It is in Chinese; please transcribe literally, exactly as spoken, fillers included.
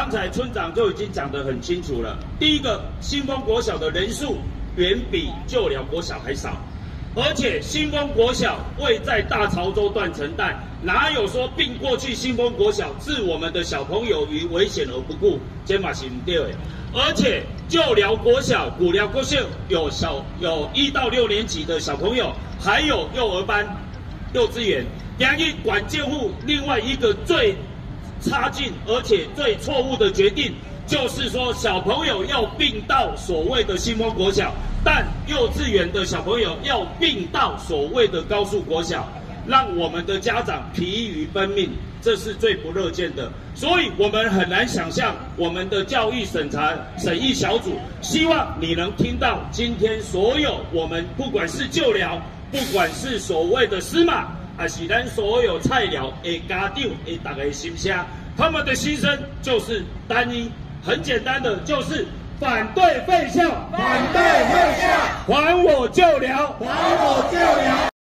刚才村长就已经讲得很清楚了。第一个，新丰国小的人数远比旧寮国小还少，而且新丰国小位在大潮州断层带，哪有说并过去新丰国小置我们的小朋友于危险而不顾？这嘛是不对的。而且旧寮国小、古寮国小有小有一到六年级的小朋友，还有幼儿班、幼稚园。杨一管建户另外一个最差劲而且最错误的决定，就是说小朋友要并到所谓的新丰国小，但幼稚园的小朋友要并到所谓的高速国小，让我们的家长疲于奔命，这是最不乐见的。所以我们很难想象我们的教育审查审议小组，希望你能听到今天所有我们不管是旧寮，不管是所谓的司马，还是咱所有菜鸟的家长的大家的心声，他们的心声就是单一，很简单的，就是反对废校， 反对废校， 还我旧寮， 还我旧寮。